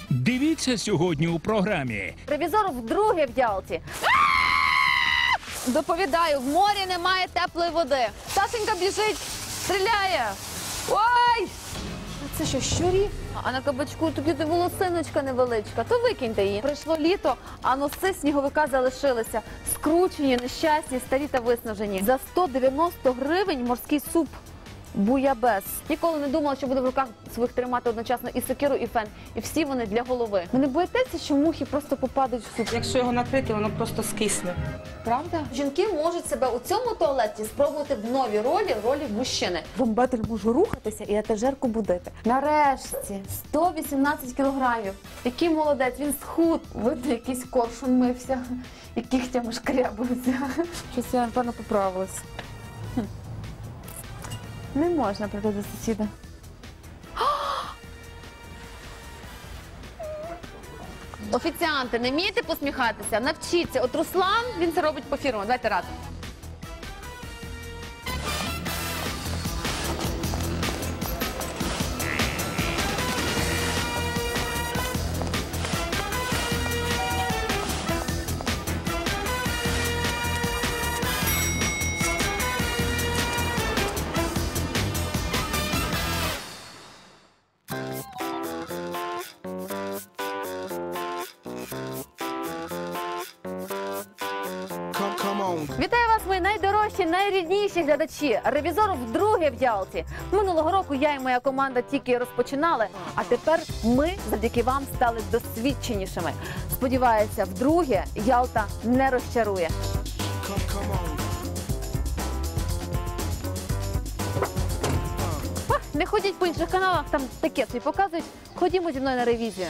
Дивіться сьогодні у програмі. Ревізор вдруге в Ялті. Доповідаю, в морі немає теплої води. Сашенька біжить, стріляє. Ой! Це що, щурі? А на кабачку тобі волосиночка невеличка, то викиньте її. Прийшло літо, а носи сніговика залишилися. Скручені, нещасні, старі та виснажені. За 190 гривень морський суп буябес. Ніколи не думала, що буду в руках своїх тримати одночасно і сокиру, і фен. І всі вони для голови. Ви не боїтеся, що мухи просто попадуть в суп? Якщо його накрити, воно просто скисне. Правда? Жінки можуть себе у цьому туалеті спробувати в новій ролі мужчини. Бомбетель може рухатися і етажерку будити. Нарешті 118 кілограмів. Який молодець, він схуд. Видно, якийсь коршун мився і кігтями шкрябався. Щось я, напевно, поправилась. Не можна прийти до сусіда. Офіціанти, не вмієте посміхатися? Навчіться. От Руслан, він це робить по-фірмовому. Давайте разом. Вітаю вас, мої найдорожчі, найрідніші глядачі. Ревізор вдруге в Ялті. Минулого року я і моя команда тільки розпочинали, а тепер ми завдяки вам стали досвідченішими. Сподіваюся, вдруге Ялта не розчарує. Не ходіть по інших каналах, там таке собі показують. Ходімо зі мною на ревізію.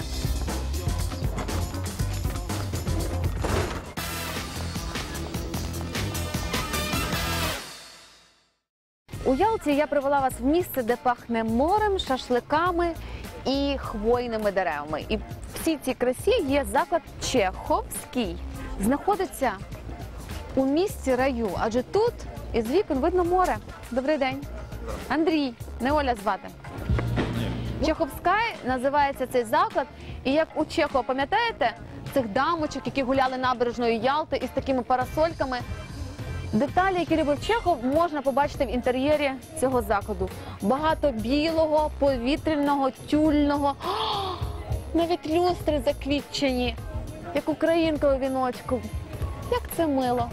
У Ялті я привела вас в місце, де пахне морем, шашликами і хвойними деревами. І в всій цій красі є заклад Чеховський. Знаходиться у місті раю, адже тут із вікон видно море. Добрий день. Андрій, не Оля звати. Чеховська називається цей заклад. І як у Чехова, пам'ятаєте, цих дамочок, які гуляли набережною Ялти із такими парасольками? Деталі, які любив Чехов, можна побачити в інтер'єрі цього закладу. Багато білого, повітряного, тюльного. Навіть люстри заквітчені, як українка у віночку. Як це мило.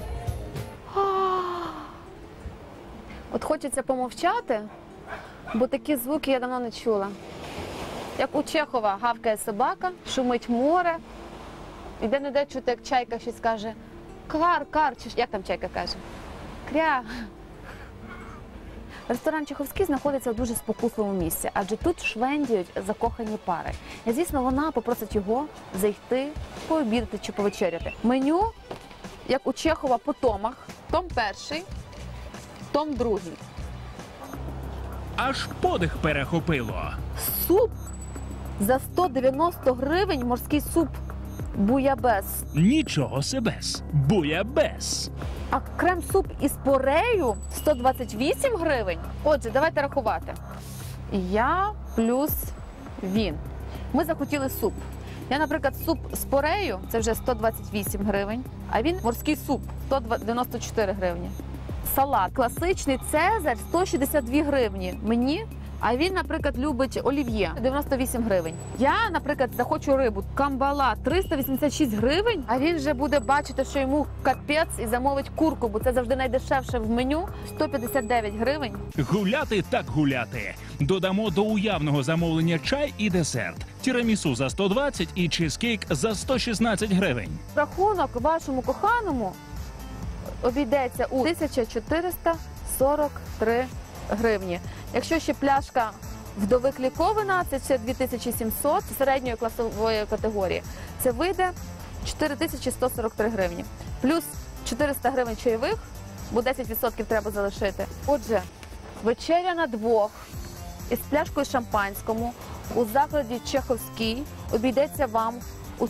От хочеться помовчати, бо такі звуки я давно не чула. Як у Чехова гавкає собака, шумить море. І де-не-де чути, як чайка щось каже. Кар, чи як там чайка каже? Кря. Ресторан Чеховський знаходиться в дуже спокусливому місці, адже тут швендіють закохані пари. І, звісно, вона попросить його зайти, пообідати чи повечеряти. Меню, як у Чехова, по томах. Том перший, том другий. Аж подих перехопило. Суп за 190 гривень, морський суп. Буябес. Нічого себес. Буябес. А крем-суп із порею 128 гривень. Отже, давайте рахувати. Я плюс він. Ми захотіли суп. Я, наприклад, суп з порею, це вже 128 гривень, а він морський суп 194 гривні. Салат класичний Цезарь 162 гривні. Мені. А він, наприклад, любить олів'є 98 гривень. Я, наприклад, захочу рибу камбала 386 гривень, а він вже буде бачити, що йому капець і замовить курку, бо це завжди найдешевше в меню 159 гривень. Гуляти так гуляти. Додамо до уявного замовлення чай і десерт. Тірамісу за 120 і чизкейк за 116 гривень. Рахунок вашому коханому обійдеться у 1443 гривні. Якщо ще пляшка вдовик ліковина, це ще 2700 середньої класової категорії. Це вийде 4143 гривні. Плюс 400 гривень чайових, бо 10% треба залишити. Отже, вечеря на двох із пляшкою шампанському у закладі Чеховський обійдеться вам у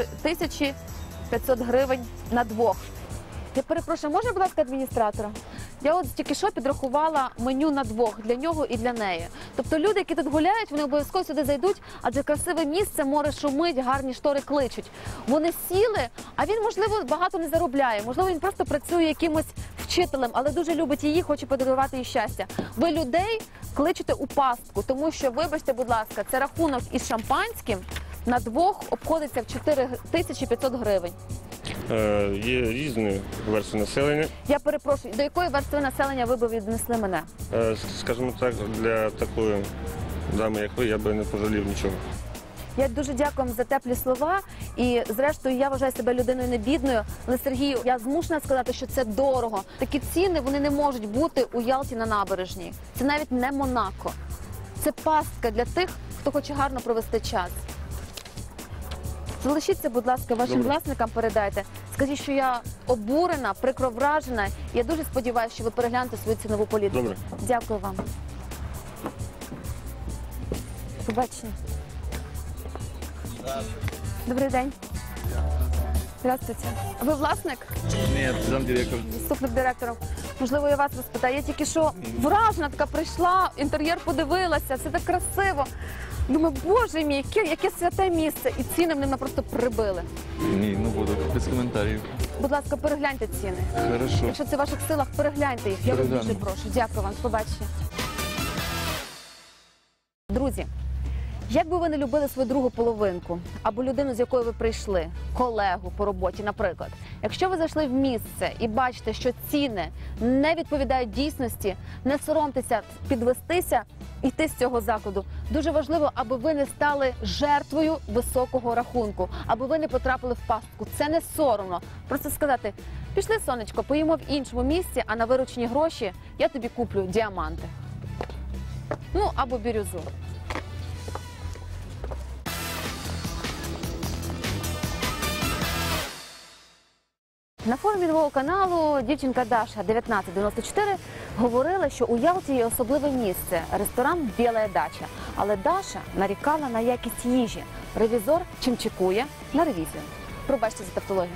4500 гривень на двох. Я перепрошую, можна, будь ласка, адміністратора? Я от тільки що підрахувала меню на двох, для нього і для неї. Тобто люди, які тут гуляють, вони обов'язково сюди зайдуть, адже красиве місце, море шумить, гарні штори кличуть. Вони сіли, а він, можливо, багато не заробляє, можливо, він просто працює якимось вчителем, але дуже любить її, хоче подарувати їй щастя. Ви людей кличете у пастку, тому що, вибачте, будь ласка, це рахунок із шампанським на двох обходиться в 4500 гривень. Є різні верстви населення. Я перепрошую, до якої верстви населення ви б віднесли мене? Скажімо так, для такої дами, як ви, я би не пожалів нічого. Я дуже дякую вам за теплі слова. І, зрештою, я вважаю себе людиною не бідною. Але, Сергію, я змушена сказати, що це дорого. Такі ціни, вони не можуть бути у Ялті на набережній. Це навіть не Монако. Це пастка для тих, хто хоче гарно провести час. Залишіться, будь ласка, вашим Добре. власникам передайте. Скажіть, що я обурена, прикро вражена. Я дуже сподіваюся, що ви переглянете свою цінову політику. Добре. Дякую вам. Побачення. Добрий день. Здравствуйте. Ви власник? Нет, замдиректор. Заступник директора. Можливо, я вас розпитаю. Я тільки що вражена така прийшла, інтер'єр подивилася, все так красиво. Думаю, боже мій, яке святе місце. І ціни мене просто прибили. Ні, ну буду без коментарів. Будь ласка, перегляньте ціни. Хорошо. Якщо це в ваших силах, перегляньте їх. Я вас Перегляну. дуже прошу. Дякую вам. До побачення. Друзі, як би ви не любили свою другу половинку або людину, з якою ви прийшли, колегу по роботі, наприклад, якщо ви зайшли в місце і бачите, що ціни не відповідають дійсності, не соромтеся підвестися, йти з цього закладу. Дуже важливо, аби ви не стали жертвою високого рахунку, аби ви не потрапили в пастку. Це не соромно. Просто сказати, пішли, сонечко, поїмо в іншому місці, а на виручені гроші я тобі куплю діаманти. Ну, або бірюзу. На форумі нового каналу дівчинка Даша 1994 говорила, що у Ялті є особливе місце – ресторан «Біла дача». Але Даша нарікала на якість їжі. Ревізор чимчикує на ревізію. Пробачте за тавтологію.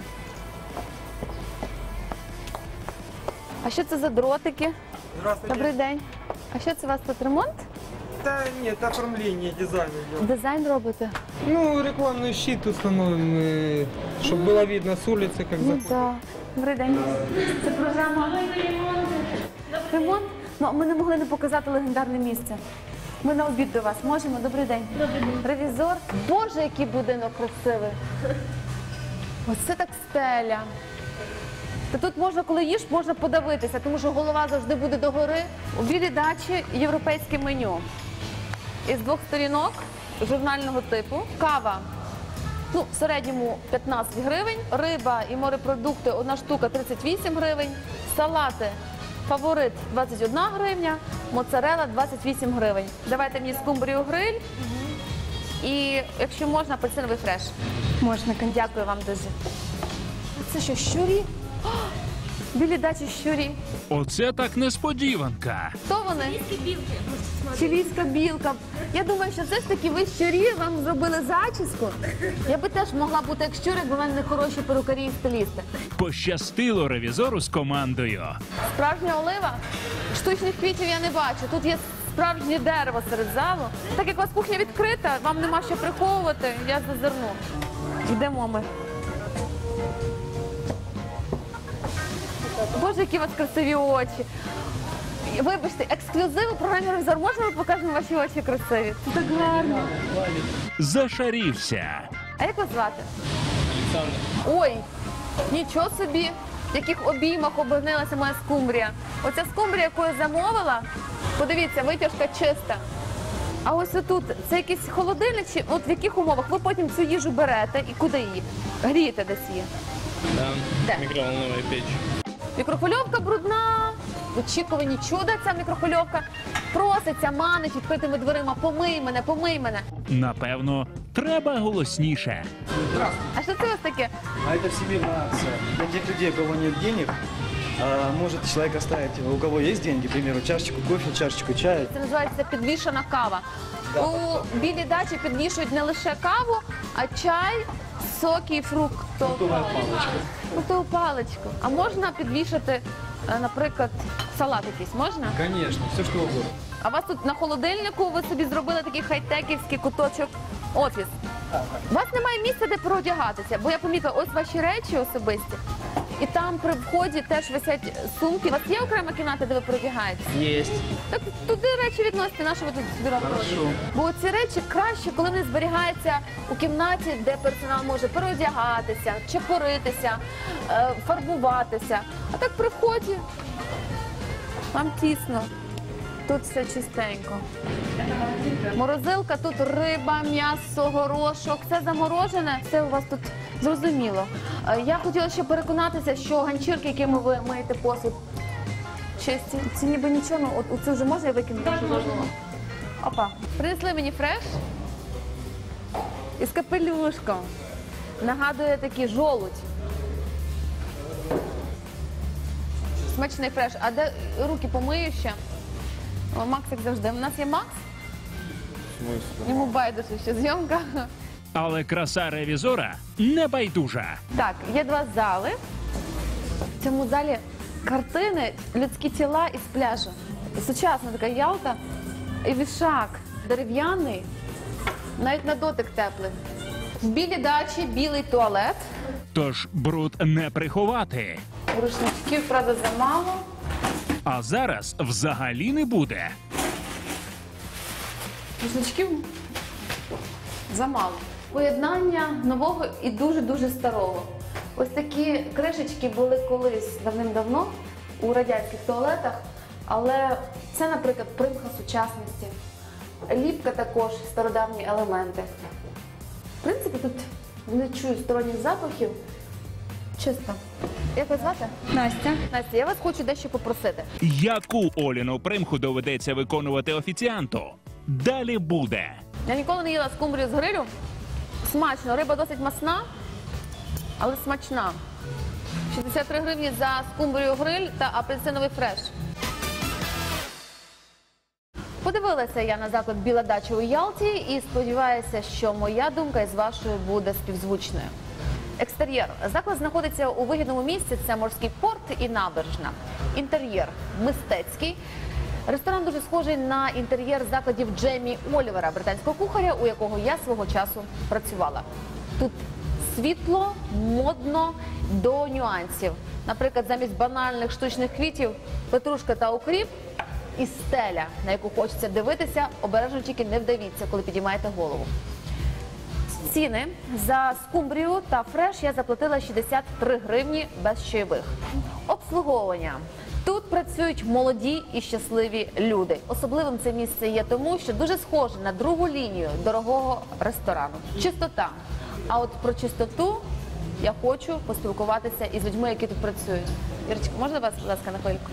А що це за дротики? Здравствуйте. Добрий день. А що це у вас тут ремонт? Да нет, оформление, дизайн идет. Дизайн робите? Ну, рекламный щит установим, чтобы было видно с улицы, как Ну заходит. так. Добрий день. Це програма «Ремонт». Ну, ми не могли не показати легендарне місце. Ми на обід до вас можемо? Добрий день. Ревізор. Боже, який будинок красивий. Оце так стеля. Та тут можна, коли їш, можна подивитися, тому що голова завжди буде догори. У білій дачі європейське меню. Із 2 сторінок журнального типу. Кава. Ну, в середньому 15 гривень. Риба і морепродукти, одна штука 38 гривень. Салати. Фаворит 21 гривня. Моцарелла 28 гривень. Давайте мені скумбрію гриль. І, якщо можна, апельсиновий фреш. Можна. Дякую вам дуже. Це що, щурі? О, білі дачі щурі. Оце так несподіванка. Хто вони? Чилійська білка. Я думаю, що все ж таки ви щурі, вам зробили зачіску. Я би теж могла бути як щур, якби в мене не хороші перукарі і стилісти. Пощастило ревізору з командою. Справжня олива? Штучних квітів я не бачу. Тут є справжнє дерево серед залу. Так як у вас кухня відкрита, вам нема що приховувати, я зазирну. Йдемо ми. Боже, які у вас красиві очі. Вибачте, ексклюзив у програмі «Ревізор». Можна ми покажемо ваші очі красиві? Це так гарно. Зашарівся. А як вас звати? Олександр. Ой, нічого собі, в яких обіймах обернилася моя скумбрія. Оця скумбрія, яку я замовила, подивіться, витяжка чиста. А ось отут, це якийсь холодильник, чи от в яких умовах ви потім цю їжу берете і куди її? Грієте десь її? Там Де? микроволновая печь. Мікрохвильовка брудна, в очікуванні чуда ця мікрохвильовка. Проситься, манить відкритими дверима, помий мене, помий мене. Напевно, треба голосніше. А що це у вас таке? А это всемирная акция. Для тех людей, у кого нет денег, может человек оставить, у кого есть деньги, к примеру, чашечку кофе, чашечку чая. Це називається підвішена кава. У білій дачі підвішують не лише каву, а чай, соки і фруктову Фруктовая палочка. паличку. А можна підвішати наприклад, салат якийсь можна? Конечно, все что угодно. А у вас тут на холодильнику ви собі зробили такий хай-теківський куточок офіс. У вас немає місця, де переодягатися, бо я помітила, ось ваші речі особисті. І там при вході теж висять сумки. У вас є окрема кімната, де ви переодягаєтесь? Есть. Так туди речі відносите, на що ви тут сюди розходите? Бо ці речі краще, коли вони зберігаються у кімнаті, де персонал може переодягатися, чепуритися, фарбуватися. А так при вході вам тісно. Тут все чистенько. Морозилка, тут риба, м'ясо, горошок. Все заморожене, все у вас тут зрозуміло. Я хотіла ще переконатися, що ганчірки, якими ви миєте посуд, чисті. Ці ніби нічого, ну от оце вже можна викинути? Можна. Опа. Принесли мені фреш із капелюшком. Нагадує такий жолудь. Смачний фреш. А де руки помию ще? О, Макс, як завжди. У нас є Макс. Йому байдуже ще зйомка. Але краса ревізора не байдужа. Так, є два зали. В цьому залі картини, людські тіла із пляжу. Сучасна така Ялта. І вішак дерев'яний, навіть на дотик теплий. В білій дачі білий туалет. Тож бруд не приховати. Рушничків, правда, замало. А зараз взагалі не буде. Рушничків замало. Поєднання нового і дуже-дуже старого. Ось такі кришечки були колись давним-давно у радянських туалетах, але це, наприклад, примха сучасності. Ліпка також, стародавні елементи. В принципі, тут не чую сторонніх запахів. Чисто. Як вас звати? Настя. Настя, я вас хочу дещо попросити. Яку Оліну примху доведеться виконувати офіціанту? Далі буде. Я ніколи не їла скумбрію з грилю. Смачно. Риба досить масна, але смачна. 63 гривні за скумбрію гриль та апельсиновий фреш. Подивилася я на заклад «Біла дача» у Ялті і сподіваюся, що моя думка із вашою буде співзвучною. Екстер'єр. Заклад знаходиться у вигідному місці, це морський порт і набережна. Інтер'єр мистецький. Ресторан дуже схожий на інтер'єр закладів Джеймі Олівера, британського кухаря, у якого я свого часу працювала. Тут світло, модно, до нюансів. Наприклад, замість банальних штучних квітів, петрушка та укріп і стеля, на яку хочеться дивитися, обережно тільки не вдавіться, коли підіймаєте голову. Ціни за скумбрію та фреш я заплатила 63 гривні без чайових. Обслуговування. Тут працюють молоді і щасливі люди. Особливим це місце є тому, що дуже схоже на другу лінію дорогого ресторану. Чистота. А от про чистоту я хочу поспілкуватися із людьми, які тут працюють. Ірочка, можна вас, будь ласка, на хвильку?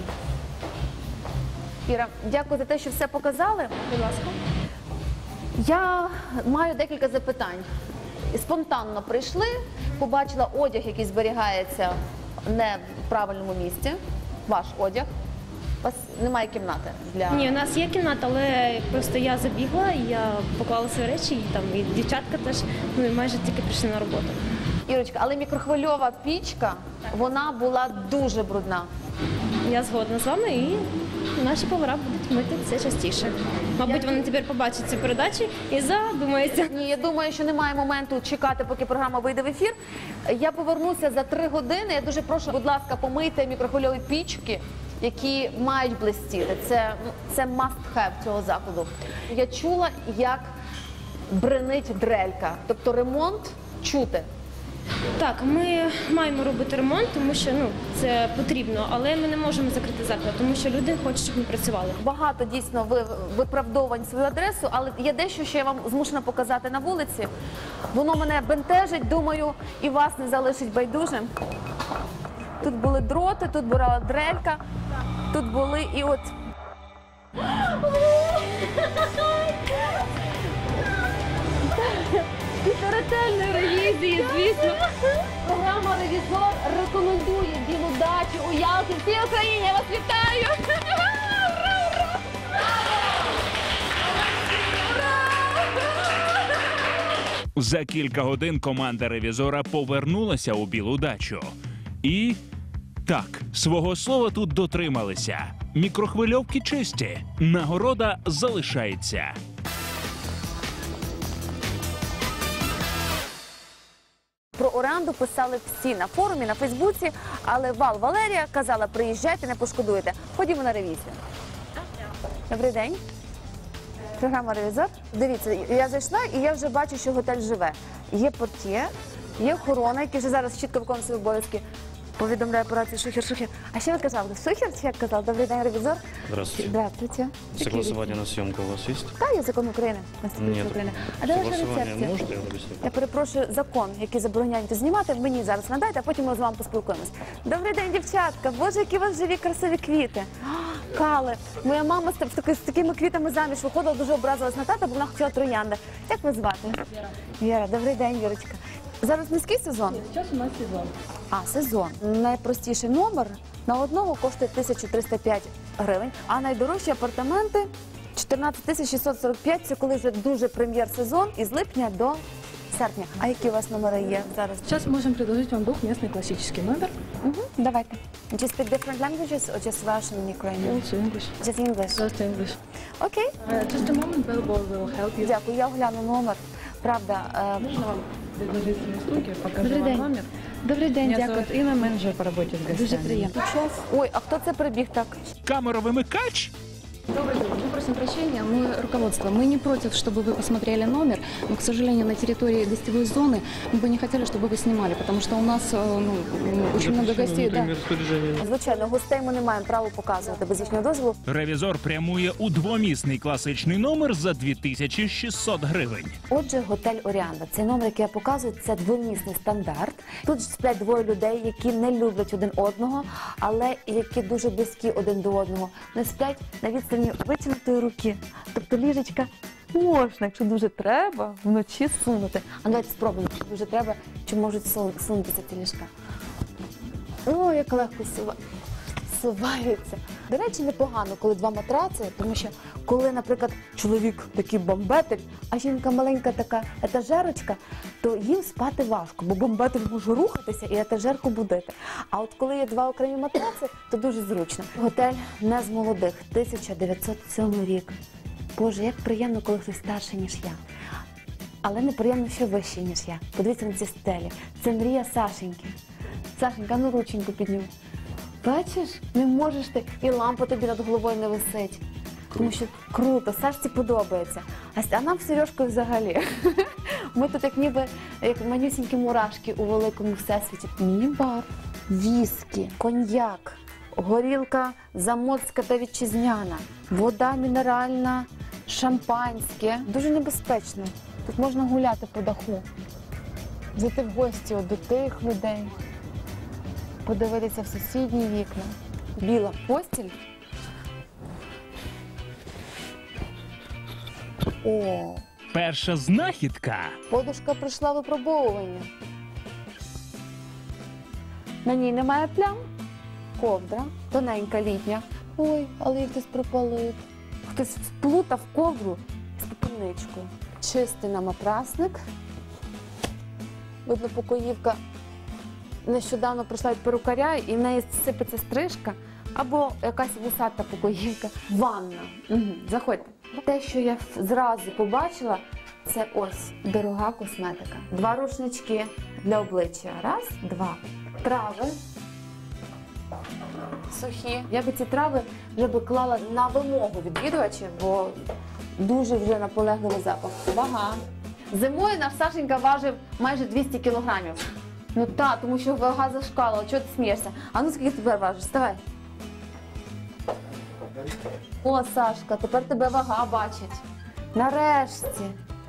Іра, дякую за те, що все показали. Будь ласка. Я маю декілька запитань. Спонтанно прийшли, побачила одяг, який зберігається не в правильному місці. Ваш одяг. У вас немає кімнати для... Ні, у нас є кімната, але просто я забігла, і я поклала свої речі, і там і дівчатка теж, ну і майже тільки прийшли на роботу. Ірочка, але мікрохвильова пічка, вона була дуже брудна. Я згодна з вами, і наші повара будуть мити це частіше. Мабуть, вони тепер побачать ці передачі і задумаються. Ні, я думаю, що немає моменту чекати, поки програма вийде в ефір. Я повернуся за 3 години. Я дуже прошу, будь ласка, помийте мікрохвильові пічки, які мають блистіти. Це must-have цього закладу. Я чула, як бренить дрелька, тобто ремонт чути. Так, ми маємо робити ремонт, тому що це потрібно, але ми не можемо закрити заклад, тому що люди хочуть, щоб ми працювали. Багато дійсно виправдовувань свою адресу, але є дещо, що я вам змушена показати на вулиці. Воно мене бентежить, думаю, і вас не залишить байдужим. Тут були дроти, тут була дрелька, тут були і от... Після ретельної ревізії, звісно, програма «Ревізор» рекомендує білу дачу у Ялті. Всій Україні, я вас вітаю! За кілька годин команда ревізора повернулася у Білу дачу. І Так, свого слова тут дотрималися. Мікрохвильовки чисті, нагорода залишається. Про оренду писали всі на форумі, на Фейсбуці, але Валерія казала, приїжджайте, не пошкодуєте. Ходімо на ревізію. Добрий день. Програма «Ревізор». Дивіться, я зайшла і я вже бачу, що готель живе. Є портє, є охорона, який вже зараз чітко виконує свої обов'язки. Повідомляє по рації Шухер. А що ви казали? Шухер чи як казав? Добрий день, ревізор. Здравствуйте. Здравствуйте. Согласование на съемку у вас есть? Так, є закон України. Конституція Нет. України. А де ваша Согласование рецепція? можете объяснить? Я перепрошую, закон, який забороняє знімати, мені зараз надайте, а потім ми з вами поспілкуємось. Добрий день, дівчатка. Боже, які у вас живі красиві квіти. Кали. Моя мама з такими квітами заміж виходила, дуже образилась на тата, бо вона хотіла троянди. Як вас звати? Віра. Добрий день, Вірочка. Зараз низький сезон? Зараз у нас сезон. А, сезон. Найпростіший номер на одного коштує 1305 гривень, а найдорожчі апартаменти 14 645, це коли вже дуже прем'єр-сезон із липня до серпня. А які у вас номери є зараз? Сейчас можем предложить вам двухместный классический номер. Давайте. Do you speak different languages or just Russian and Ukrainian? Also English. Just English. Just English. Окей. Just a moment, Bellboy will help you. Дякую, я огляну номер. Правда. Можно вам предложить свои штуки, покажу Добрий вам день. номер. Добрий день, Меня дякую. зовут Инна, менеджер по работе с гостями. Дуже приємно. Ой, а хто це прибіг так? Камеровимикач? Добрый день. Мы просим прощения, мы руководство. Мы не против, чтобы вы посмотрели номер, но, к сожалению, на территории гостевой зоны мы бы не хотели, чтобы вы снимали, потому что у нас очень много гостей. Да. Звичайно, гостей ми не маємо права показувати без їхнього дозволу. Ревізор прямує у двомісний класичний номер за 2600 гривень. Отже, готель Оріанда. Цей номер, який я показую, це двомісний стандарт. Тут сплять двоє людей, які не люблять один одного, але які дуже близькі один до одного. Не сплять на відстані витягнутої руки. Тобто ліжечка можна, якщо дуже треба, вночі сунути. А давайте спробуємо, якщо дуже треба, чи можуть сунутися ці ліжка. О, як легко суваються. До речі, непогано, коли два матраци, тому що коли, наприклад, чоловік такий бомбетель, а жінка маленька така етажерочка, то їм спати важко, бо бомбетель може рухатися і етажерку будити. А от коли є два окремі матраци, то дуже зручно. Готель не з молодих, 1907 рік. Боже, як приємно, коли хтось старший, ніж я. Але неприємно, що вищий, ніж я. Подивіться на ці стелі. Це мрія Сашеньки. Сашенька, ну рученьку підніму. Бачиш, не можеш ти, і лампа тобі над головою не висить. Тому що круто, Сашці подобається. А нам з Сережкою взагалі. Ми тут як манюсінькі мурашки у великому всесвіті. Міні-бар, віскі, коньяк, горілка заморська та вітчизняна, вода мінеральна, шампанське. Дуже небезпечно. Тут можна гуляти по даху, зайти в гості до тих людей. Подивитися в сусідні вікна. Біла постіль. О, Перша знахідка. подушка пройшла випробовування. На ній немає плям. Ковдра, тоненька літня. Ой, але її хтось припалив. Хтось вплутав ковдру з попільничкою. Чистий наматрасник. Видно, покоївка нещодавно прийшла від перукаря, і в неї сипеться стрижка, або якась вусата покоївка. Ванна. Заходьте. Те, що я зразу побачила, це ось дорога косметика. 2 рушнички для обличчя. 1, 2. Трави. Сухі. Я би ці трави вже би клала на вимогу відвідувачів, бо дуже вже наполегливий запах. Вага. Зимою наш Сашенька важив майже 200 кілограмів. Ну так, тому що вага зашкалила. Чого ти смієшся? А ну скільки тепер важиш? Вставай. О, Сашка, тепер тебе вага бачить. Нарешті.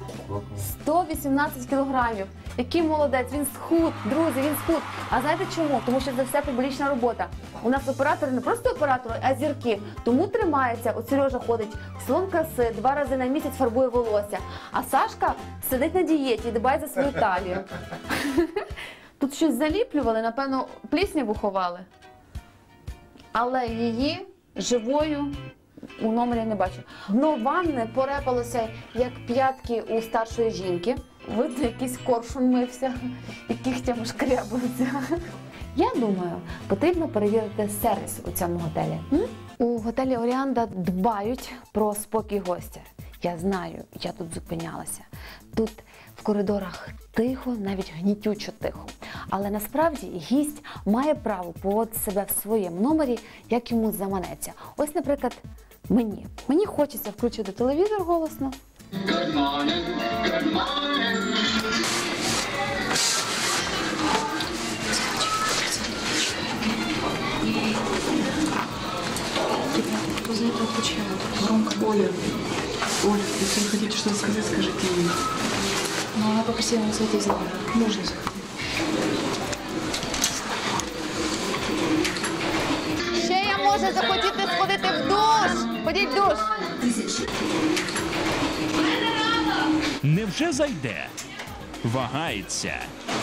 118 кілограмів. Який молодець, він схуд, друзі, він схуд. А знаєте чому? Тому що це все публічна робота. У нас оператори не просто оператори, а зірки. Тому тримається. От Сережа ходить в салон краси, 2 рази на місяць фарбує волосся. А Сашка сидить на дієті і дбає за свою талію. Тут щось заліплювали, напевно, плісняву ховали. Але її живою у номері не бачу. Дно ванни порепалося, як п'ятки у старшої жінки. видно, якийсь коршун мився і кігтями шкрябався. Я думаю, потрібно перевірити сервіс у цьому готелі. У готелі Оріанда дбають про спокій гостя. Я знаю, я тут зупинялася. Тут в коридорах тихо, навіть гнітючо тихо. Але насправді гість має право поводити себе в своєму номері, як йому заманеться. Ось, наприклад, мені. Мені хочеться включити телевізор голосно. Good morning, good morning. Кто за это отвечает? Громко. Оля, если вы хотите что-то сказать, скажите ей. Но она попросила нас выйти из номера. Можно заходить. Ще я можу захотіти сходити в душ. Ходіть в душ. Невже зайде? Вагається.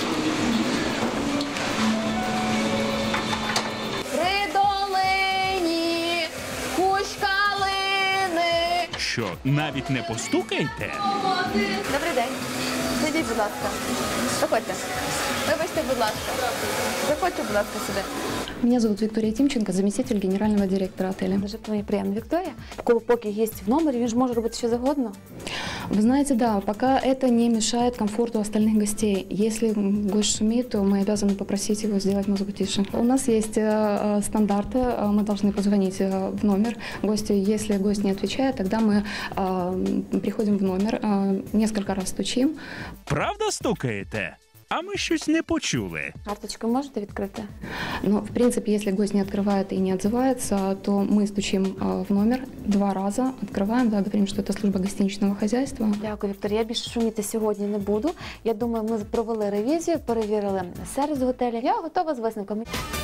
При долині кущ калини. Що, навіть не постукаєте? Добрий день. Зайдіть, будь ласка. Заходьте. Вибачте, будь ласка. Заходьте, будь ласка, сюди. Меня зовут Виктория Тимченко, заместитель генерального директора отеля. Дуже мені приємно, Вікторія. Коли поки гість в номері, він ж може робити що завгодно. Вы знаете, да, пока это не мешает комфорту остальных гостей. Если гость шумит, то мы обязаны попросить его сделать музыку тише. У нас есть стандарты, мы должны позвонить в номер гостю. Если гость не отвечает, тогда мы приходим в номер, несколько раз стучим. Правда стукаєте? А ми щось не почули. Карточку можете відкрити? Но, в принципе, если гость не открывает и не отзывается, то мы стучим в номер 2 раза, открываем, да, говорим, что это служба гостиничного хозяйства. Дякую, Вікторія. Я більше шуміти сьогодні не буду. Я думаю, ми провели ревізію, перевірили сервіс готелю. Я готова з висновками.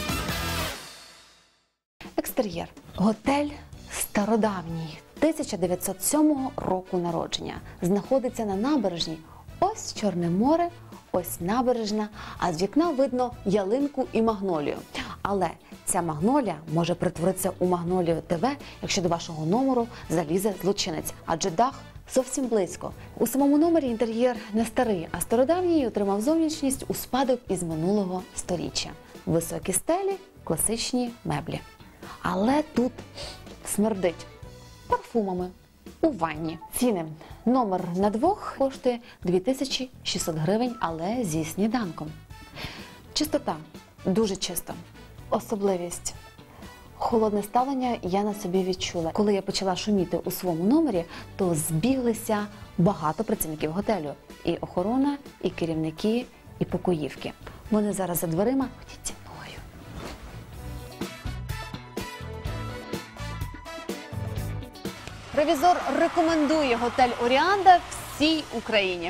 Екстер'єр. Готель стародавній, 1907 року народження. Знаходиться на набережній. Ось Чорне море, ось набережна, а з вікна видно ялинку і магнолію. Але ця магнолія може перетворитися у магнолію ТВ, якщо до вашого номеру залізе злочинець, адже дах зовсім близько. У самому номері інтер'єр не старий, а стародавній і отримав зовнішність у спадок із минулого сторіччя. Високі стелі, класичні меблі. Але тут смердить парфумами. У ванні. Ціни. Номер на двох коштує 2600 гривень, але зі сніданком. Чистота. Дуже чисто. Особливість. Холодне ставлення я на собі відчула. Коли я почала шуміти у своєму номері, то збіглися багато працівників готелю. І охорона, і керівники, і покоївки. Вони зараз за дверима. Ходіть зі мною. Ревізор рекомендує готель Оріанда всій Україні.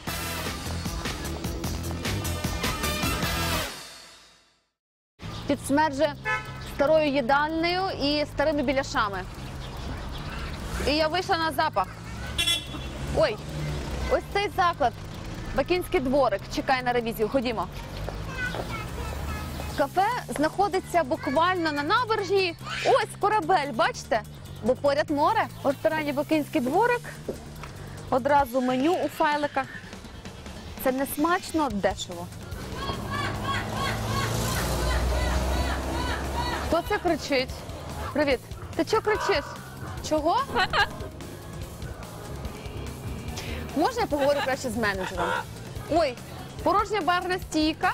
Підсмерже старою їдальнею і старими біляшами. І я вийшла на запах. Ой, ось цей заклад. Бакинський дворик чекає на ревізію. Ходімо. Кафе знаходиться буквально на набережній. Ось корабель, бачите? Бо поряд море. У ресторані Бакинський дворик. Одразу меню у файликах. Це не смачно, дешево. Хто це кричить? Привіт. Ти чого кричиш? Чого? Можна я поговорю краще з менеджером? Ой, порожня барна стійка.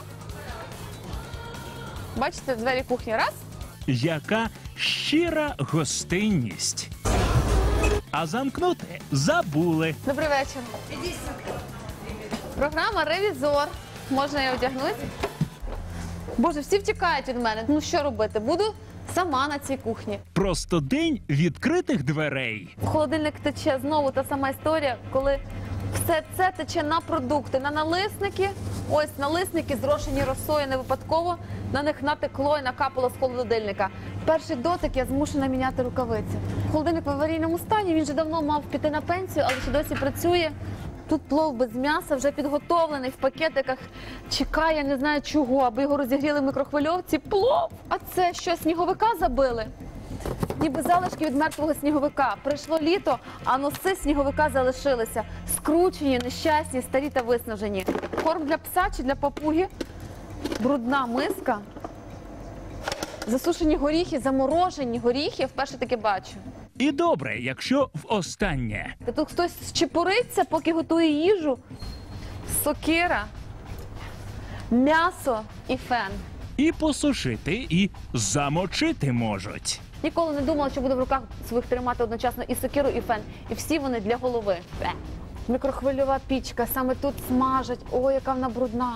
Бачите, двері кухні. Раз. Яка щира гостинність. А замкнути забули. Добрий вечір. Програма «Ревізор». Можна я одягнусь? Боже, всі втікають від мене. Ну що робити? Буду сама на цій кухні. Просто день відкритих дверей. В холодильник тече знову та сама історія, коли все це тече на продукти, на налисники. Ось налисники зрошені росою не випадково. На них натекло і накапало з холодильника. Перший дотик я змушена міняти рукавиці. Холодильник в аварійному стані, він вже давно мав піти на пенсію, але ще досі працює. Тут плов без м'яса, вже підготовлений в пакетиках. Чекає, не знаю чого, аби його розігріли в мікрохвильовці. Плов! А це що, сніговика забили? ніби залишки від мертвого сніговика. Прийшло літо, а носи сніговика залишилися. Скручені, нещасні, старі та виснажені. Корм для пса чи для папуги? Брудна миска. Засушені горіхи, заморожені горіхи. Вперше таке бачу. І добре, якщо востаннє. Та тут хтось чепуриться, поки готує їжу. Сокира, м'ясо і фен. І посушити, і замочити можуть. Ніколи не думала, що буду в руках своїх тримати одночасно і сокиру, і фен. І всі вони для голови. Мікрохвильова пічка, саме тут смажать. Ой, яка вона брудна.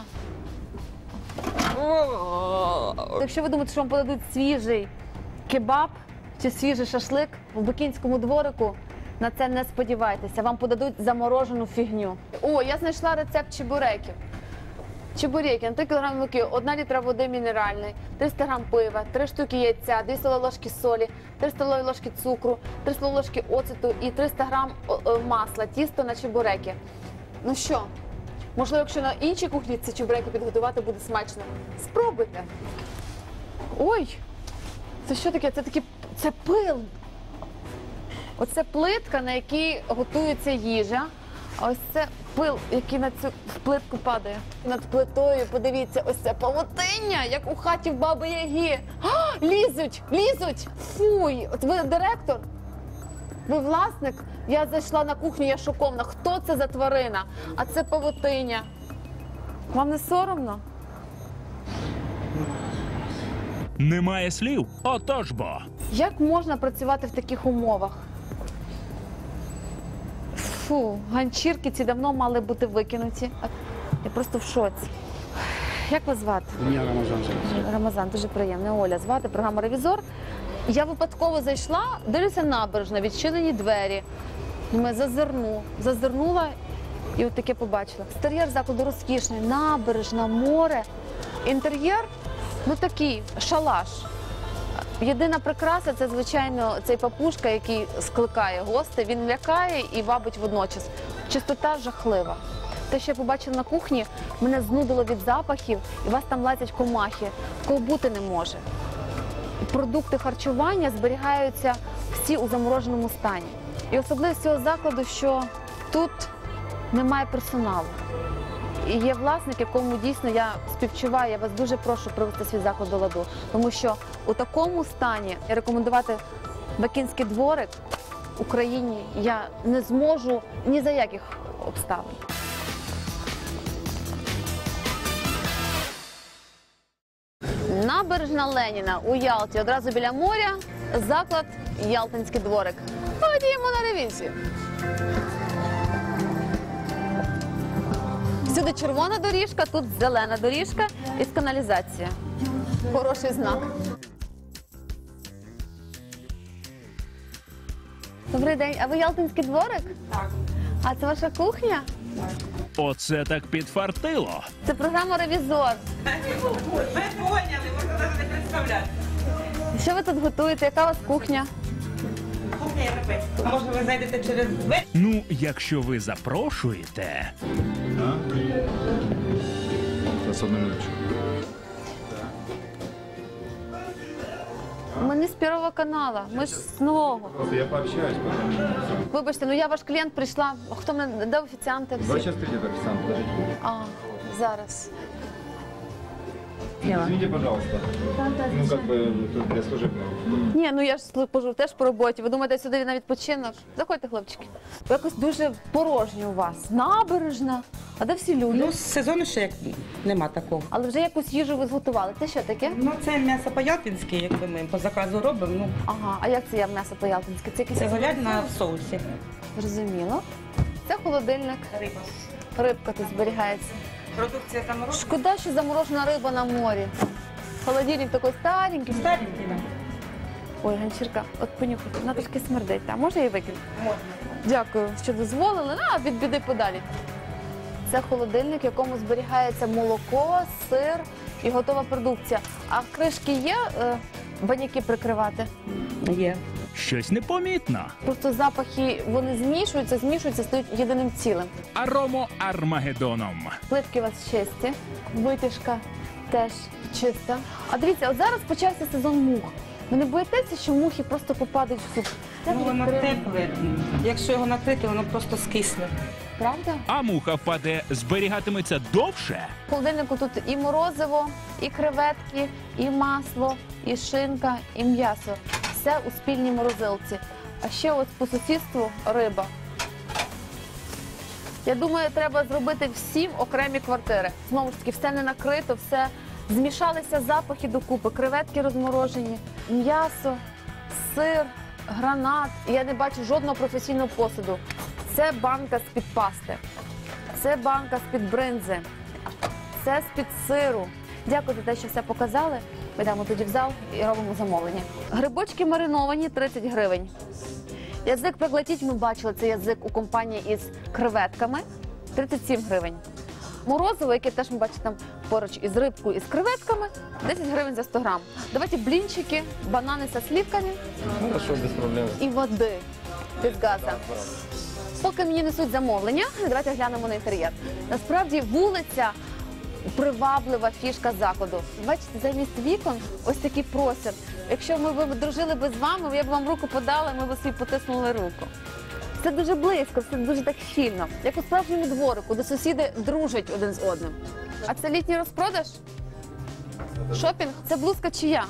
Якщо ви думаєте, що вам подадуть свіжий кебаб чи свіжий шашлик в Бакінському дворику, на це не сподівайтеся. Вам подадуть заморожену фігню. О, я знайшла рецепт чебуреків. Чебуреки на 3 кг муки, 1 літра води мінеральної, 300 г пива, 3 штуки яйця, 2 столові ложки солі, 3 столові ложки цукру, 3 столові ложки оцету і 300 г масла, тісто на чебуреки. Ну що, можливо, якщо на іншій кухні ці чебуреки підготувати буде смачно. Спробуйте. Ой, це що таке? Це пил. Оце плитка, на якій готується їжа. А ось це пил, який на цю плитку падає. Над плитою, подивіться, ось це павутиння, як у хаті в Баби Яги. А, лізуть, лізуть! Фуй! От ви директор? Ви власник? Я зайшла на кухню, я шокована. Хто це за тварина? А це павутиння. Вам не соромно? Немає слів? Отож бо. Як можна працювати в таких умовах? Фу, ганчірки ці давно мали бути викинуті. Я просто в шоці. Як вас звати? Меня Рамазан. Рамазан, дуже приємно. Оля звати, програма «Ревізор». Я випадково зайшла, дивлюся набережна, відчинені двері. Думаю, зазирнула і от таке побачила. Екстер'єр закладу розкішний, набережна, море. Інтер'єр, ну такий, шалаш. Єдина прикраса – це, звичайно, цей папушка, який скликає гостей. Він лякає і вабить водночас. Чистота жахлива. Те, що я побачила на кухні, мене знудило від запахів, і вас там лазять комахи. Такого бути не може. Продукти харчування зберігаються всі у замороженому стані. І особливість цього закладу, що тут немає персоналу. І є власник, якому дійсно я співчуваю, я вас дуже прошу привести свій заклад до ладу. Тому що у такому стані рекомендувати Бакінський дворик Україні я не зможу ні за яких обставин. Набережна Леніна у Ялті, одразу біля моря, заклад Ялтинський дворик. Ходімо на ревізію. Всюди червона доріжка, тут зелена доріжка і каналізація. Хороший знак. Добрий день. А ви Ялтинський дворик? Так. А це ваша кухня? Оце так підфартило. Це програма «Ревізор». Ви поняли, можна навіть не представляти. Що ви тут готуєте? Яка у вас кухня? Кухня європейська. А може ви зайдете через двері? Ну, якщо ви запрошуєте. Сейчас, одну минуточку. Ми не з Первого каналу, ми ж з нового. Просто я пообщаюсь потом. Вибачте, ну я ваш клієнт прийшла. А хто мене, де офіціанти? Давай сейчас придет официант, подождите. А, зараз. Извините, пожалуйста. Ну, как бы, тут для служебного. Ні, ну я ж служу теж по роботі. Ви думаєте, сюди на відпочинок? Заходьте, хлопчики. Якось дуже порожньо у вас. Набережна. А де всі люди? Ну, з сезону ще як нема такого. Але вже якусь їжу ви зготували. Це що таке? Ну, це м'ясо по-ялтинськи, якби ми по заказу робимо. Ну, Ага, а як це я м'ясо по-ялтинськи? Це якийсь це говядина в соусі. Зрозуміло. Це холодильник. Риба. Рибка тут зберігається. Продукція заморожена. Шкода, що заморожена риба на морі. Холодильник такий старенький. Старенький, да. Ой, ганчірка, от понюхайте, вона трошки смердить. А можна її викинути? Можна. Дякую, що дозволили. А від біди подалі. Це холодильник, в якому зберігається молоко, сир і готова продукція. А кришки є баняки прикривати? Є. Щось непомітно. Просто запахи, вони змішуються, стають єдиним цілим. Аромо Армагеддоном. Плитки у вас чисті, витяжка теж чиста. А дивіться, от зараз почався сезон мух. Ви не боїтеся, що мухи просто попадуть в суп? Ну, воно тепле. Якщо його накрити, воно просто скисне. Правда? А муха впаде, зберігатиметься довше. В холодильнику тут і морозиво, і креветки, і масло, і шинка, і м'ясо. Все у спільній морозилці. А ще ось по сусідству риба. Я думаю, треба зробити всім окремі квартири. Знову ж таки, все не накрито, все змішалися запахи докупи, креветки розморожені, м'ясо, сир, гранат. І я не бачу жодного професійного посуду. Це банка з-під пасти, це банка з-під бринзи, це з-під сиру. Дякую за те, що все показали. Ми йдемо тоді в зал і робимо замовлення. Грибочки мариновані 30 гривень. Язик проглотіть, ми бачили цей язик у компанії із креветками 37 гривень. Морозиво, яке теж ми бачимо там поруч із рибкою і з креветками, 10 гривень за 100 грам. Давайте блінчики, банани зі слівками Хорошо, без проблем. і води без газу. Поки мені несуть замовлення, давайте глянемо на інтер'єр. Насправді вулиця приваблива фішка закладу. Бачите, замість вікон ось такий простір. Якщо ми б дружили би з вами, я б вам руку подала, ми б собі потиснули руку. Це дуже близько, це дуже так щільно. Як у справжньому дворику, де сусіди дружать один з одним. А це літній розпродаж? Шопінг? Це блузка чия?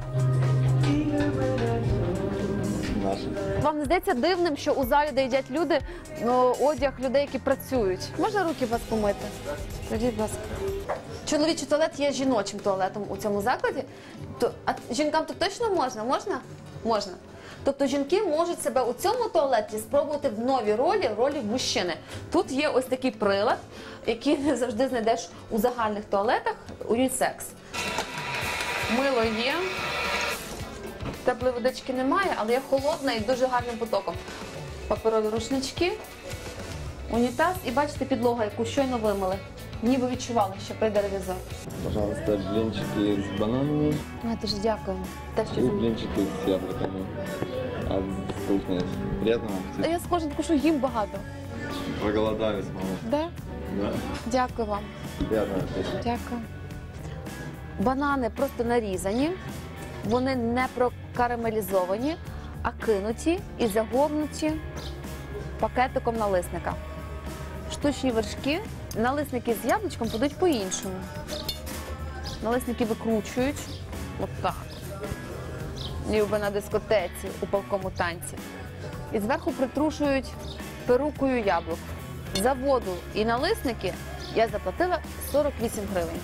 Вам не здається дивним, що у залі, де їдять люди, одяг людей, які працюють? Можна руки вас помити? Скажіть, будь ласка. Чоловічий туалет є жіночим туалетом у цьому закладі. А жінкам тут точно можна? Можна? Можна. Тобто жінки можуть себе у цьому туалеті спробувати в новій ролі мужчини. Тут є ось такий прилад, який не завжди знайдеш у загальних туалетах, унісекс. Мило є. Теплої водички немає, але є холодна і дуже гарним потоком. Паперові рушнички, унітаз і бачите підлогу, яку щойно вимили. Ніби відчували, що прийде ревізор. Пожалуйста, блинчики с бананами Дуже дякую. Те, що и блинчики с яблоками. Вкусные. Приятного А аппетита. я схожу, таку, що їм багато. Проголодались, мама. Да? Да. Дякую вам. Приятного аппетита. Дякую. Банани просто нарізані, вони не прокарамелізовані, а кинуті і загорнуті пакетиком налисника. Штучні вершки, налисники з яблучком подають по-іншому. Налисники викручують, отак, ніби на дискотеці у палкому танці. І зверху притрушують перукою яблук. За воду і налисники я заплатила 48 гривень.